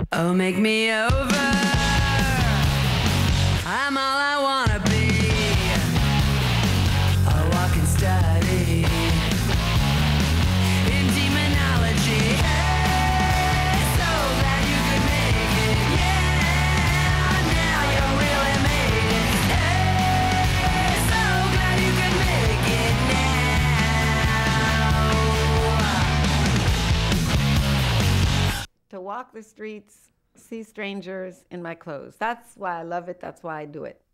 Oh, make me over. I'm all I wanna be. A walking study in demonology. Hey, so glad you could make it. Yeah, now you really made it. Hey, so glad you could make it now. To walk the streets, see strangers in my clothes. That's why I love it. That's why I do it.